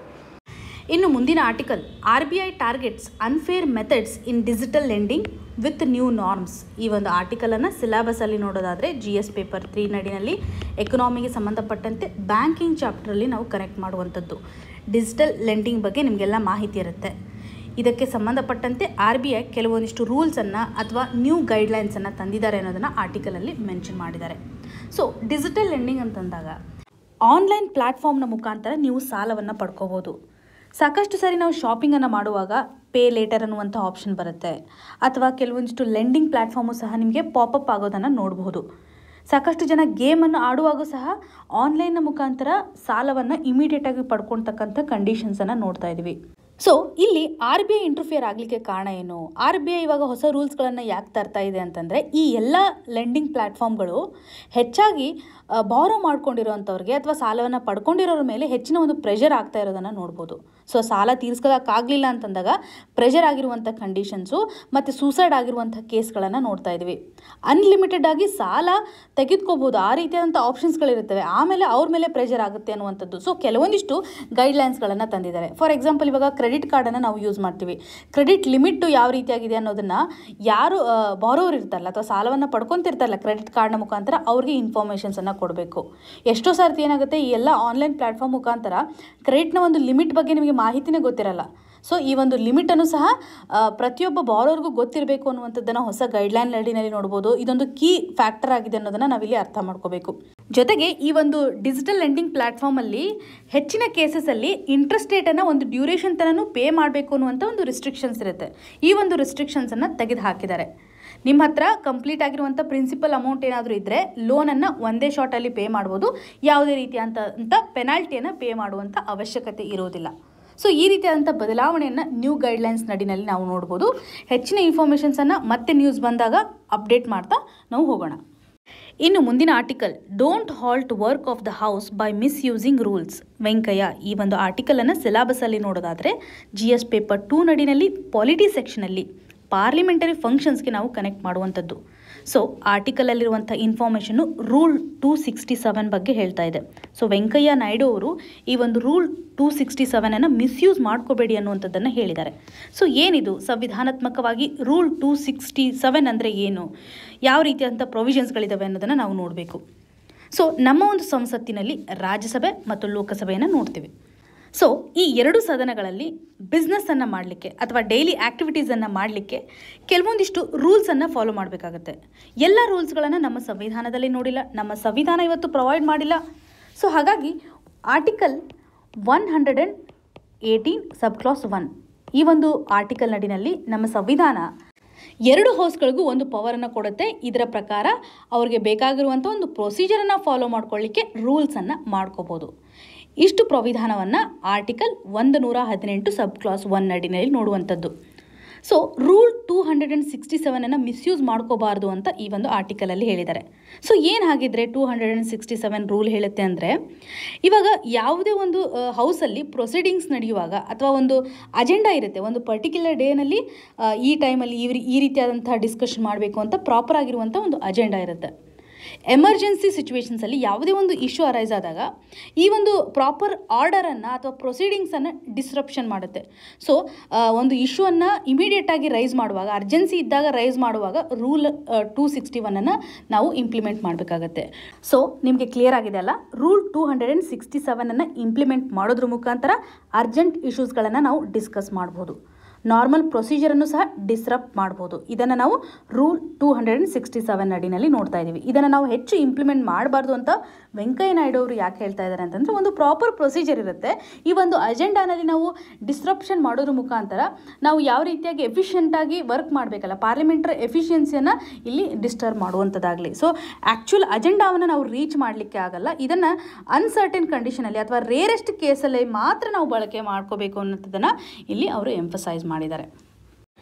ಇನ್ನು ಮುಂದಿನ article, R B I targets unfair methods in digital lending with new norms. ಈ ಒಂದು ಆರ್ಟಿಕಲನ್ನು ಸಿಲೆಬಸಲ್ಲಿ ನೋಡೋದಾದರೆ ಜಿ ಎಸ್ ಪೇಪರ್ ತ್ರೀ ನಡಿನಲ್ಲಿ ಎಕನಾಮಿಗೆ ಸಂಬಂಧಪಟ್ಟಂತೆ ಬ್ಯಾಂಕಿಂಗ್ ಚಾಪ್ಟ್ರಲ್ಲಿ ನಾವು ಕನೆಕ್ಟ್ ಮಾಡುವಂಥದ್ದು. ಡಿಜಿಟಲ್ ಲೆಂಡಿಂಗ್ ಬಗ್ಗೆ ನಿಮಗೆಲ್ಲ ಮಾಹಿತಿ ಇರುತ್ತೆ. ಇದಕ್ಕೆ ಸಂಬಂಧಪಟ್ಟಂತೆ ಆರ್ ಬಿ ಐ ಕೆಲವೊಂದಿಷ್ಟು ರೂಲ್ಸನ್ನು ಅಥವಾ ನ್ಯೂ ಗೈಡ್ಲೈನ್ಸನ್ನು ತಂದಿದ್ದಾರೆ ಅನ್ನೋದನ್ನು ಆರ್ಟಿಕಲಲ್ಲಿ ಮೆನ್ಷನ್ ಮಾಡಿದ್ದಾರೆ. ಸೊ ಡಿಜಿಟಲ್ ಲೆಂಡಿಂಗ್ ಅಂತಂದಾಗ ಆನ್ಲೈನ್ ಪ್ಲ್ಯಾಟ್ಫಾರ್ಮ್ನ ಮುಖಾಂತರ ನೀವು ಸಾಲವನ್ನು ಪಡ್ಕೋಬೋದು. ಸಾಕಷ್ಟು ಸಾರಿ ನಾವು ಶಾಪಿಂಗನ್ನು ಮಾಡುವಾಗ ಪೇ ಲೇಟರ್ ಅನ್ನುವಂಥ ಆಪ್ಷನ್ ಬರುತ್ತೆ, ಅಥವಾ ಕೆಲವೊಂದಿಷ್ಟು ಲೆಂಡಿಂಗ್ ಪ್ಲ್ಯಾಟ್ಫಾರ್ಮು ಸಹ ನಿಮಗೆ ಪಾಪಪ್ ಆಗೋದನ್ನು ನೋಡಬಹುದು. ಸಾಕಷ್ಟು ಜನ ಗೇಮನ್ನು ಆಡುವಾಗೂ ಸಹ ಆನ್ಲೈನ್ನ ಮುಖಾಂತರ ಸಾಲವನ್ನು ಇಮಿಡಿಯೇಟಾಗಿ ಪಡ್ಕೊಳ್ತಕ್ಕಂಥ ಕಂಡೀಷನ್ಸನ್ನು ನೋಡ್ತಾ ಇದ್ದೀವಿ. ಸೊ ಇಲ್ಲಿ ಆರ್ ಬಿ ಐ ಇಂಟರ್ಫಿಯರ್ ಆಗಲಿಕ್ಕೆ ಕಾರಣ ಏನು? ಆರ್ ಬಿ ಐ ಇವಾಗ ಹೊಸ ರೂಲ್ಸ್ಗಳನ್ನು ಯಾಕೆ ತರ್ತಾ ಇದೆ ಅಂತಂದರೆ, ಈ ಎಲ್ಲ ಲೆಂಡಿಂಗ್ ಪ್ಲ್ಯಾಟ್ಫಾರ್ಮ್ಗಳು ಹೆಚ್ಚಾಗಿ ಬಾರೋ ಮಾಡ್ಕೊಂಡಿರೋವಂಥವ್ರಿಗೆ ಅಥವಾ ಸಾಲವನ್ನು ಪಡ್ಕೊಂಡಿರೋರ ಮೇಲೆ ಹೆಚ್ಚಿನ ಒಂದು ಪ್ರೆಷರ್ ಆಗ್ತಾ ಇರೋದನ್ನು ನೋಡ್ಬೋದು. ಸೊ ಸಾಲ ತೀರಿಸ್ಕೊಳ್ಳೋಕ್ಕಾಗಲಿಲ್ಲ ಅಂತಂದಾಗ ಪ್ರೆಷರ್ ಆಗಿರುವಂಥ ಕಂಡೀಷನ್ಸು ಮತ್ತು ಸೂಸೈಡ್ ಆಗಿರುವಂಥ ಕೇಸ್ಗಳನ್ನು ನೋಡ್ತಾ ಇದ್ವಿ. ಅನ್ಲಿಮಿಟೆಡ್ ಆಗಿ ಸಾಲ ತೆಗೆದುಕೋಬೋದು, ಆ ರೀತಿಯಾದಂಥ ಆಪ್ಷನ್ಸ್ಗಳಿರುತ್ತವೆ. ಆಮೇಲೆ ಅವ್ರ ಮೇಲೆ ಪ್ರೆಷರ್ ಆಗುತ್ತೆ ಅನ್ನುವಂಥದ್ದು. ಸೊ ಕೆಲವೊಂದಿಷ್ಟು ಗೈಡ್ಲೈನ್ಸ್ಗಳನ್ನು ತಂದಿದ್ದಾರೆ. ಫಾರ್ ಎಕ್ಸಾಂಪಲ್, ಇವಾಗ ಕ್ರೆಡಿಟ್ ಕಾರ್ಡನ್ನು ನಾವು ಯೂಸ್ ಮಾಡ್ತೀವಿ. ಕ್ರೆಡಿಟ್ ಲಿಮಿಟ್ಟು ಯಾವ ರೀತಿಯಾಗಿದೆ ಅನ್ನೋದನ್ನು ಯಾರು ಬಾರೋರ್ ಇರ್ತಾರಲ್ಲ ಅಥವಾ ಸಾಲವನ್ನು ಪಡ್ಕೊತಿರ್ತಾರಲ್ಲ ಕ್ರೆಡಿಟ್ ಕಾರ್ಡ್ನ ಮುಖಾಂತರ, ಅವ್ರಿಗೆ ಇನ್ಫಾರ್ಮೇಷನ್ಸನ್ನು ಕೊಡಬೇಕು. ಎಷ್ಟೋ ಸಾರ್ತಿ ಏನಾಗುತ್ತೆ, ಈ ಎಲ್ಲ ಆನ್ಲೈನ್ ಪ್ಲ್ಯಾಟ್ಫಾರ್ಮ್ ಮುಖಾಂತರ ಕ್ರೆಡಿಟ್ನ ಒಂದು ಲಿಮಿಟ್ ಬಗ್ಗೆ ನಿಮಗೆ ಮಾಹಿತಿನೇ ಗೊತ್ತಿರಲ್ಲ. ಸೊ ಈ ಒಂದು ಲಿಮಿಟನ್ನು ಸಹ ಪ್ರತಿಯೊಬ್ಬ ಬಾರೋರ್ಗೂ ಗೊತ್ತಿರಬೇಕು ಅನ್ನುವಂಥದ್ದನ್ನು ಹೊಸ ಗೈಡ್ಲೈನ್ ಅಡಿನಲ್ಲಿ ನೋಡ್ಬೋದು. ಇದೊಂದು ಕೀ ಫ್ಯಾಕ್ಟರ್ ಆಗಿದೆ ಅನ್ನೋದನ್ನು ನಾವಿಲ್ಲಿ ಅರ್ಥ ಮಾಡ್ಕೋಬೇಕು. ಜೊತೆಗೆ ಈ ಒಂದು ಡಿಜಿಟಲ್ ಲೆಂಡಿಂಗ್ ಪ್ಲ್ಯಾಟ್ಫಾರ್ಮಲ್ಲಿ ಹೆಚ್ಚಿನ ಕೇಸಸಲ್ಲಿ ಇಂಟ್ರೆಸ್ಟ್ ರೇಟನ್ನು ಒಂದು ಡ್ಯೂರೇಷನ್ ತನೂ ಪೇ ಮಾಡಬೇಕು ಅನ್ನುವಂಥ ಒಂದು ರಿಸ್ಟ್ರಿಕ್ಷನ್ಸ್ ಇರುತ್ತೆ. ಈ ಒಂದು ರಿಸ್ಟ್ರಿಕ್ಷನ್ಸನ್ನು ತೆಗೆದು ಹಾಕಿದ್ದಾರೆ. ನಿಮ್ಮ ಹತ್ರ ಕಂಪ್ಲೀಟ್ ಆಗಿರುವಂಥ ಪ್ರಿನ್ಸಿಪಲ್ ಅಮೌಂಟ್ ಏನಾದರೂ ಇದ್ದರೆ ಲೋನನ್ನು ಒಂದೇ ಶಾರ್ಟಲ್ಲಿ ಪೇ ಮಾಡ್ಬೋದು. ಯಾವುದೇ ರೀತಿಯಂಥ ಅಂತ ಪೆನಾಲ್ಟಿಯನ್ನು ಪೇ ಮಾಡುವಂಥ ಅವಶ್ಯಕತೆ ಇರೋದಿಲ್ಲ. ಸೊ ಈ ರೀತಿಯಾದಂಥ ಬದಲಾವಣೆಯನ್ನು ನ್ಯೂ ಗೈಡ್ಲೈನ್ಸ್ ನಡಿನಲ್ಲಿ ನಾವು ನೋಡ್ಬೋದು. ಹೆಚ್ಚಿನ ಇನ್ಫಾರ್ಮೇಷನ್ಸನ್ನು ಮತ್ತೆ ನ್ಯೂಸ್ ಬಂದಾಗ ಅಪ್ಡೇಟ್ ಮಾಡ್ತಾ ನಾವು ಹೋಗೋಣ. ಇನ್ನು ಮುಂದಿನ article, don't halt work of the house by misusing rules. Venkaiah. ಈ ಒಂದು ಆರ್ಟಿಕಲನ್ನು ಸಿಲೆಬಸಲ್ಲಿ ನೋಡೋದಾದರೆ ಜಿ ಎಸ್ ಪೇಪರ್ ಟೂ ನಡಿನಲ್ಲಿ ಪಾಲಿಟಿ ಸೆಕ್ಷನಲ್ಲಿ ಪಾರ್ಲಿಮೆಂಟರಿ ಫಂಕ್ಷನ್ಸ್ಗೆ ನಾವು ಕನೆಕ್ಟ್ ಮಾಡುವಂಥದ್ದು. ಸೊ ಆರ್ಟಿಕಲಲ್ಲಿರುವಂಥ ಇನ್ಫಾರ್ಮೇಷನ್ನು ರೂಲ್ ಟೂ ಸಿಕ್ಸ್ಟಿ ಸೆವೆನ್ ಬಗ್ಗೆ ಹೇಳ್ತಾ ಇದೆ. ಸೊ ವೆಂಕಯ್ಯ ನಾಯ್ಡು ಅವರು ಈ ಒಂದು ರೂಲ್ ಟೂ ಸಿಕ್ಸ್ಟಿ ಸೆವೆನನ್ನು ಮಿಸ್ಯೂಸ್ ಮಾಡ್ಕೋಬೇಡಿ ಅನ್ನುವಂಥದ್ದನ್ನು ಹೇಳಿದ್ದಾರೆ. ಸೊ ಏನಿದು ಸಂವಿಧಾನಾತ್ಮಕವಾಗಿ ರೂಲ್ ಟೂ ಸಿಕ್ಸ್ಟಿ ಸೆವೆನ್ ಅಂದರೆ ಏನು, ಯಾವ ರೀತಿಯಾದಂಥ ಪ್ರೊವಿಷನ್ಸ್ಗಳಿದ್ದಾವೆ ಅನ್ನೋದನ್ನು ನಾವು ನೋಡಬೇಕು. ಸೊ ನಮ್ಮ ಒಂದು ಸಂಸತ್ತಿನಲ್ಲಿ ರಾಜ್ಯಸಭೆ ಮತ್ತು ಲೋಕಸಭೆಯನ್ನು ನೋಡ್ತೀವಿ. ಸೊ ಈ ಎರಡು ಸದನಗಳಲ್ಲಿ ಬಿಸ್ನೆಸ್ಸನ್ನು ಮಾಡಲಿಕ್ಕೆ ಅಥವಾ ಡೈಲಿ ಆ್ಯಕ್ಟಿವಿಟೀಸನ್ನು ಮಾಡಲಿಕ್ಕೆ ಕೆಲವೊಂದಿಷ್ಟು ರೂಲ್ಸನ್ನು ಫಾಲೋ ಮಾಡಬೇಕಾಗತ್ತೆ. ಎಲ್ಲ ರೂಲ್ಸ್ಗಳನ್ನು ನಮ್ಮ ಸಂವಿಧಾನದಲ್ಲಿ ನೋಡಿಲ್ಲ, ನಮ್ಮ ಸಂವಿಧಾನ ಇವತ್ತು ಪ್ರೊವೈಡ್ ಮಾಡಿಲ್ಲ. ಸೊ ಹಾಗಾಗಿ article one hundred and eighteen sub clause one ಈ ಒಂದು ಆರ್ಟಿಕಲ್ ನಡಿನಲ್ಲಿ ನಮ್ಮ ಸಂವಿಧಾನ ಎರಡು ಹೌಸ್ಗಳಿಗೂ ಒಂದು ಪವರನ್ನು ಕೊಡುತ್ತೆ. ಇದರ ಪ್ರಕಾರ ಅವ್ರಿಗೆ ಬೇಕಾಗಿರುವಂಥ ಒಂದು ಪ್ರೊಸೀಜರನ್ನು ಫಾಲೋ ಮಾಡ್ಕೊಳ್ಳಿಕ್ಕೆ ರೂಲ್ಸನ್ನು ಮಾಡ್ಕೋಬೋದು. ಇಷ್ಟು ಪ್ರವಿಧಾನವನ್ನು ಆರ್ಟಿಕಲ್ ಒಂದು ನೂರ ಹದಿನೆಂಟು ಸಬ್ ಕ್ಲಾಸ್ ಒನ್ ಅಡಿನಲ್ಲಿ ನೋಡುವಂಥದ್ದು. So rule two hundred and sixty ಸೆವೆನನ್ನು ಮಿಸ್ಯೂಸ್ ಮಾಡ್ಕೋಬಾರ್ದು ಅಂತ ಈ ಒಂದು ಆರ್ಟಿಕಲಲ್ಲಿ ಹೇಳಿದ್ದಾರೆ. ಸೊ ಏನು ಹಾಗಿದ್ರೆ two hundred and sixty seven rule ಹೇಳುತ್ತೆ ಅಂದರೆ, ಇವಾಗ ಯಾವುದೇ ಒಂದು ಹೌಸಲ್ಲಿ ಪ್ರೊಸೀಡಿಂಗ್ಸ್ ನಡೆಯುವಾಗ ಅಥವಾ ಒಂದು ಅಜೆಂಡಾ ಇರುತ್ತೆ, ಒಂದು ಪರ್ಟಿಕ್ಯುಲರ್ ಡೇನಲ್ಲಿ ಈ ಟೈಮಲ್ಲಿ ಈ ಈ ರೀತಿಯಾದಂಥ ಡಿಸ್ಕಷನ್ ಮಾಡಬೇಕು ಅಂತ ಪ್ರಾಪರ್ ಆಗಿರುವಂಥ ಒಂದು ಅಜೆಂಡಾ ಇರುತ್ತೆ. ಎಮರ್ಜೆನ್ಸಿ ಸಿಚುವೇಷನ್ಸಲ್ಲಿ ಯಾವುದೇ ಒಂದು ಇಶ್ಯೂ ಅರೈಸ್ ಆದಾಗ ಈ ಒಂದು ಪ್ರಾಪರ್ ಆರ್ಡರನ್ನು ಅಥವಾ ಪ್ರೊಸೀಡಿಂಗ್ಸನ್ನು ಡಿಸ್ರಪ್ಷನ್ ಮಾಡುತ್ತೆ. ಸೊ ಒಂದು ಇಶ್ಯೂವನ್ನು ಇಮಿಡಿಯೇಟಾಗಿ ರೈಸ್ ಮಾಡುವಾಗ, ಅರ್ಜೆನ್ಸಿ ಇದ್ದಾಗ ರೈಸ್ ಮಾಡುವಾಗ ರೂಲ್ ಟೂ ಸಿಕ್ಸ್ಟಿ ಒನ್ನನ್ನು ನಾವು ಇಂಪ್ಲಿಮೆಂಟ್ ಮಾಡಬೇಕಾಗತ್ತೆ. ಸೊ ನಿಮಗೆ ಕ್ಲಿಯರ್ ಆಗಿದೆ ಅಲ್ಲ, rule two hundred and sixty ಸೆವೆನನ್ನು ಇಂಪ್ಲಿಮೆಂಟ್ ಮಾಡೋದ್ರ ಮುಖಾಂತರ ಅರ್ಜೆಂಟ್ ಇಶ್ಯೂಸ್ಗಳನ್ನು ನಾವು ಡಿಸ್ಕಸ್ ಮಾಡ್ಬೋದು. ನಾರ್ಮಲ್ ಪ್ರೊಸೀಜರನ್ನು ಸಹ ಡಿಸ್ರಪ್ಟ್ ಮಾಡ್ಬೋದು. ಇದನ್ನು ನಾವು rule two hundred and sixty seven ಅಡಿನಲ್ಲಿ ನೋಡ್ತಾ ಇದ್ದೀವಿ. ಇದನ್ನು ನಾವು ಹೆಚ್ಚು ಇಂಪ್ಲಿಮೆಂಟ್ ಮಾಡಬಾರ್ದು ಅಂತ ವೆಂಕಯ್ಯ ನಾಯ್ಡು ಅವರು ಯಾಕೆ ಹೇಳ್ತಾ ಇದ್ದಾರೆ ಅಂತಂದರೆ, ಒಂದು ಪ್ರಾಪರ್ ಪ್ರೊಸೀಜರ್ ಇರುತ್ತೆ. ಈ ಒಂದು ಅಜೆಂಡಾನಲ್ಲಿ ನಾವು ಡಿಸ್ರಪ್ಷನ್ ಮಾಡೋದ್ರ ಮುಖಾಂತರ ನಾವು ಯಾವ ರೀತಿಯಾಗಿ ಎಫಿಷಿಯೆಂಟಾಗಿ ವರ್ಕ್ ಮಾಡಬೇಕಲ್ಲ, ಪಾರ್ಲಿಮೆಂಟರಿ ಎಫಿಷಿಯನ್ಸಿಯನ್ನು ಇಲ್ಲಿ ಡಿಸ್ಟರ್ಬ್ ಮಾಡುವಂಥದ್ದಾಗಲಿ. ಸೊ ಆ್ಯಕ್ಚುಲ್ ಅಜೆಂಡಾವನ್ನು ನಾವು ರೀಚ್ ಮಾಡಲಿಕ್ಕೆ ಆಗಲ್ಲ. ಇದನ್ನು ಅನ್ಸರ್ಟನ್ ಕಂಡೀಷನಲ್ಲಿ ಅಥವಾ ರೇರೆಸ್ಟ್ ಕೇಸಲ್ಲಿ ಮಾತ್ರ ನಾವು ಬಳಕೆ ಮಾಡ್ಕೋಬೇಕು ಅನ್ನೋದನ್ನು ಇಲ್ಲಿ ಅವರು ಎಂಫಸೈಸ್ ಮಾಡಿದ್ದಾರೆ.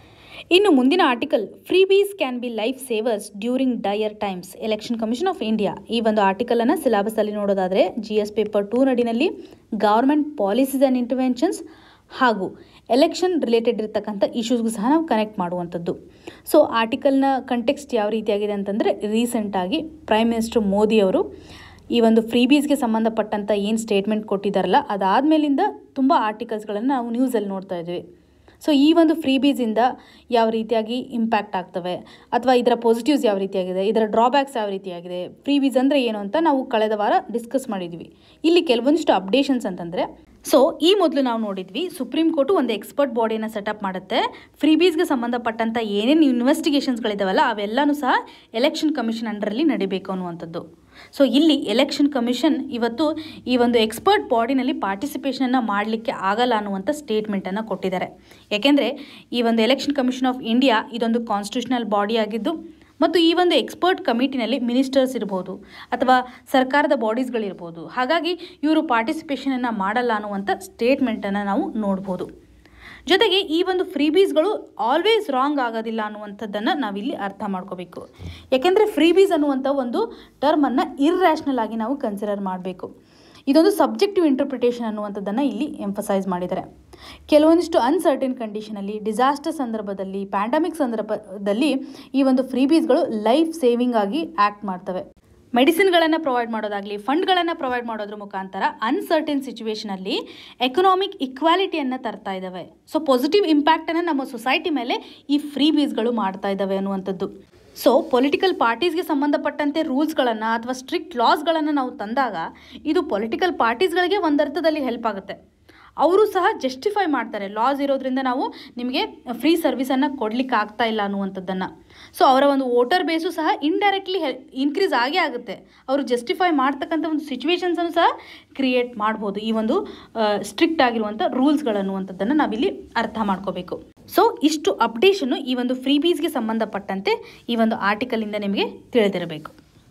ಇನ್ನು ಮುಂದಿನ article, freebies can be life savers during dire times, election commission of India. ಈ ಒಂದು ಆರ್ಟಿಕಲನ್ನು ಸಿಲೆಬಸಲ್ಲಿ ನೋಡೋದಾದರೆ ಜಿ ಎಸ್ ಪೇಪರ್ ಟೂ ನಡಿನಲ್ಲಿ ಗವರ್ಮೆಂಟ್ ಪಾಲಿಸೀಸ್ ಆ್ಯಂಡ್ ಇಂಟರ್ವೆನ್ಷನ್ಸ್ ಹಾಗೂ ಎಲೆಕ್ಷನ್ ರಿಲೇಟೆಡ್ ಇರತಕ್ಕಂಥ ಇಶ್ಯೂಸ್ಗೂ ಸಹ ನಾವು ಕನೆಕ್ಟ್ ಮಾಡುವಂಥದ್ದು. ಸೊ ಆರ್ಟಿಕಲ್ನ ಕಂಟೆಕ್ಸ್ಟ್ ಯಾವ ರೀತಿಯಾಗಿದೆ ಅಂತಂದರೆ, ರೀಸೆಂಟಾಗಿ ಪ್ರೈಮ್ ಮಿನಿಸ್ಟರ್ ಮೋದಿಯವರು ಈ ಒಂದು ಫ್ರೀಬೀಸ್ಗೆ ಸಂಬಂಧಪಟ್ಟಂಥ ಏನು ಸ್ಟೇಟ್ಮೆಂಟ್ ಕೊಟ್ಟಿದ್ದಾರಲ್ಲ, ಅದಾದಮೇಲಿಂದ ತುಂಬ ಆರ್ಟಿಕಲ್ಸ್ಗಳನ್ನು ನಾವು ನ್ಯೂಸಲ್ಲಿ ನೋಡ್ತಾ ಇದ್ವಿ. ಸೊ ಈ ಒಂದು ಫ್ರೀಬೀಸಿಂದ ಯಾವ ರೀತಿಯಾಗಿ ಇಂಪ್ಯಾಕ್ಟ್ ಆಗ್ತವೆ ಅಥವಾ ಇದರ ಪಾಸಿಟಿವ್ಸ್ ಯಾವ ರೀತಿಯಾಗಿದೆ, ಇದರ ಡ್ರಾಬ್ಯಾಕ್ಸ್ ಯಾವ ರೀತಿಯಾಗಿದೆ, ಫ್ರೀಬೀಸ್ ಅಂದರೆ ಏನು ಅಂತ ನಾವು ಕಳೆದ ವಾರ ಡಿಸ್ಕಸ್ ಮಾಡಿದ್ವಿ. ಇಲ್ಲಿ ಕೆಲವೊಂದಿಷ್ಟು ಅಪ್ಡೇಷನ್ಸ್ ಅಂತಂದರೆ, ಸೊ ಈ ಮೊದಲು ನಾವು ನೋಡಿದ್ವಿ ಸುಪ್ರೀಂ ಕೋರ್ಟು ಒಂದು ಎಕ್ಸ್ಪರ್ಟ್ ಬಾಡಿಯನ್ನು ಸೆಟಪ್ ಮಾಡುತ್ತೆ. ಫ್ರೀಬೀಸ್ಗೆ ಸಂಬಂಧಪಟ್ಟಂಥ ಏನೇನು ಇನ್ವೆಸ್ಟಿಗೇಷನ್ಸ್ಗಳಿದಾವಲ್ಲ ಅವೆಲ್ಲನೂ ಸಹ ಎಲೆಕ್ಷನ್ ಕಮಿಷನ್ ಅಂಡರಲ್ಲಿ ನಡಿಬೇಕು ಅನ್ನುವಂಥದ್ದು. ಸೊ ಇಲ್ಲಿ ಎಲೆಕ್ಷನ್ ಕಮಿಷನ್ ಇವತ್ತು ಈ ಒಂದು ಎಕ್ಸ್ಪರ್ಟ್ ಬಾಡಿನಲ್ಲಿ ಪಾರ್ಟಿಸಿಪೇಷನನ್ನು ಮಾಡಲಿಕ್ಕೆ ಆಗಲ್ಲ ಅನ್ನುವಂಥ ಸ್ಟೇಟ್ಮೆಂಟನ್ನು ಕೊಟ್ಟಿದ್ದಾರೆ. ಯಾಕೆಂದರೆ ಈ ಒಂದು ಎಲೆಕ್ಷನ್ ಕಮಿಷನ್ ಆಫ್ ಇಂಡಿಯಾ ಇದೊಂದು ಕಾನ್ಸ್ಟಿಟ್ಯೂಷನಲ್ ಬಾಡಿ ಆಗಿದ್ದು ಮತ್ತು ಈ ಒಂದು ಎಕ್ಸ್ಪರ್ಟ್ ಕಮಿಟಿನಲ್ಲಿ ಮಿನಿಸ್ಟರ್ಸ್ ಇರ್ಬೋದು ಅಥವಾ ಸರ್ಕಾರದ ಬಾಡೀಸ್ಗಳಿರ್ಬೋದು. ಹಾಗಾಗಿ ಇವರು ಪಾರ್ಟಿಸಿಪೇಷನನ್ನು ಮಾಡಲ್ಲ ಅನ್ನುವಂಥ ಸ್ಟೇಟ್ಮೆಂಟನ್ನು ನಾವು ನೋಡ್ಬೋದು. ಜೊತೆಗೆ ಈ ಒಂದು ಫ್ರೀಬೀಸ್ಗಳು ಆಲ್ವೇಸ್ ರಾಂಗ್ ಆಗೋದಿಲ್ಲ ಅನ್ನುವಂಥದ್ದನ್ನು ನಾವಿಲ್ಲಿ ಅರ್ಥ ಮಾಡ್ಕೋಬೇಕು. ಯಾಕೆಂದರೆ ಫ್ರೀಬೀಸ್ ಅನ್ನುವಂಥ ಒಂದು ಟರ್ಮನ್ನು ಇರ್ರ್ಯಾಷನಲ್ ಆಗಿ ನಾವು ಕನ್ಸಿಡರ್ ಮಾಡಬೇಕು. ಇದೊಂದು ಸಬ್ಜೆಕ್ಟಿವ್ ಇಂಟರ್ಪ್ರಿಟೇಷನ್ ಅನ್ನುವಂಥದ್ದನ್ನು ಇಲ್ಲಿ ಎಂಫಸೈಸ್ ಮಾಡಿದ್ದಾರೆ. ಕೆಲವೊಂದಿಷ್ಟು ಅನ್ಸರ್ಟನ್ ಕಂಡೀಷನಲ್ಲಿ, ಡಿಸಾಸ್ಟರ್ ಸಂದರ್ಭದಲ್ಲಿ, ಪ್ಯಾಂಡಮಿಕ್ ಸಂದರ್ಭದಲ್ಲಿ ಈ ಒಂದು ಫ್ರೀಬೀಸ್ಗಳು ಲೈಫ್ ಸೇವಿಂಗ್ ಆಗಿ ಆ್ಯಕ್ಟ್ ಮಾಡ್ತವೆ. ಮೆಡಿಸಿನ್ಗಳನ್ನು ಪ್ರೊವೈಡ್ ಮಾಡೋದಾಗಲಿ, ಫಂಡ್ಗಳನ್ನು ಪ್ರೊವೈಡ್ ಮಾಡೋದ್ರ ಮುಖಾಂತರ ಅನ್ಸರ್ಟನ್ ಸಿಚುವೇಷನಲ್ಲಿ ಎಕನಾಮಿಕ್ ಇಕ್ವಾಲಿಟಿಯನ್ನು ತರ್ತಾ ಇದ್ದಾವೆ. ಸೊ ಪಾಸಿಟಿವ್ ಇಂಪ್ಯಾಕ್ಟನ್ನು ನಮ್ಮ ಸೊಸೈಟಿ ಮೇಲೆ ಈ ಫ್ರೀಬೀಸ್ಗಳು ಮಾಡ್ತಾ ಇದ್ದಾವೆ ಅನ್ನುವಂಥದ್ದು. ಸೊ ಪೊಲಿಟಿಕಲ್ ಪಾರ್ಟೀಸ್ಗೆ ಸಂಬಂಧಪಟ್ಟಂತೆ ರೂಲ್ಸ್ಗಳನ್ನು ಅಥವಾ ಸ್ಟ್ರಿಕ್ಟ್ ಲಾಸ್ಗಳನ್ನು ನಾವು ತಂದಾಗ ಇದು ಪೊಲಿಟಿಕಲ್ ಪಾರ್ಟೀಸ್ಗಳಿಗೆ ಒಂದರ್ಥದಲ್ಲಿ ಹೆಲ್ಪ್ ಆಗುತ್ತೆ. ಅವರು ಸಹ ಜಸ್ಟಿಫೈ ಮಾಡ್ತಾರೆ, ಲಾಸ್ ಇರೋದ್ರಿಂದ ನಾವು ನಿಮಗೆ ಫ್ರೀ ಸರ್ವಿಸನ್ನು ಕೊಡಲಿಕ್ಕೆ ಆಗ್ತಾ ಇಲ್ಲ ಅನ್ನುವಂಥದ್ದನ್ನು. ಸೊ ಅವರ ಒಂದು ವೋಟರ್ ಬೇಸು ಸಹ ಇಂಡೈರೆಕ್ಟ್ಲಿ ಹೆ ಇನ್ಕ್ರೀಸ್ ಆಗೇ ಆಗುತ್ತೆ. ಅವರು ಜಸ್ಟಿಫೈ ಮಾಡ್ತಕ್ಕಂಥ ಒಂದು ಸಿಚುವೇಶನ್ಸನ್ನು ಸಹ ಕ್ರಿಯೇಟ್ ಮಾಡ್ಬೋದು ಈ ಒಂದು ಸ್ಟ್ರಿಕ್ಟ್ ಆಗಿರುವಂಥ ರೂಲ್ಸ್ಗಳನ್ನುವಂಥದ್ದನ್ನು ನಾವಿಲ್ಲಿ ಅರ್ಥ ಮಾಡ್ಕೋಬೇಕು. ಸೊ ಇಷ್ಟು ಅಪ್ಡೇಷನ್ನು ಈ ಒಂದು ಫ್ರೀಬೀಸ್ಗೆ ಸಂಬಂಧಪಟ್ಟಂತೆ ಈ ಒಂದು ಆರ್ಟಿಕಲಿಂದ ನಿಮಗೆ ತಿಳಿದಿರಬೇಕು.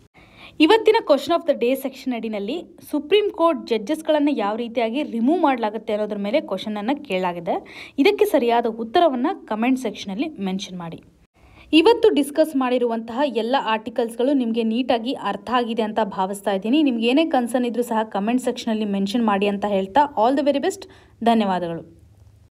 ಇವತ್ತಿನ question of the day section ಅಡಿನಲ್ಲಿ ಸುಪ್ರೀಂ ಕೋರ್ಟ್ ಜಡ್ಜಸ್ಗಳನ್ನು ಯಾವ ರೀತಿಯಾಗಿ ರಿಮೂವ್ ಮಾಡಲಾಗುತ್ತೆ ಅನ್ನೋದ್ರ ಮೇಲೆ ಕ್ವಶನನ್ನು ಕೇಳಲಾಗಿದೆ. ಇದಕ್ಕೆ ಸರಿಯಾದ ಉತ್ತರವನ್ನು ಕಮೆಂಟ್ ಸೆಕ್ಷನಲ್ಲಿ ಮೆನ್ಷನ್ ಮಾಡಿ. ಇವತ್ತು ಡಿಸ್ಕಸ್ ಮಾಡಿರುವಂತಹ ಎಲ್ಲ ಆರ್ಟಿಕಲ್ಸ್ಗಳು ನಿಮಗೆ ನೀಟಾಗಿ ಅರ್ಥ ಆಗಿದೆ ಅಂತ ಭಾವಿಸ್ತಾ ಇದ್ದೀನಿ. ನಿಮ್ಗೆ ಏನೇ ಕನ್ಸರ್ನ್ ಇದ್ರೂ ಸಹ ಕಮೆಂಟ್ ಸೆಕ್ಷನಲ್ಲಿ ಮೆನ್ಷನ್ ಮಾಡಿ ಅಂತ ಹೇಳ್ತಾ ಆಲ್ ದ ವೆರಿ ಬೆಸ್ಟ್. ಧನ್ಯವಾದಗಳು.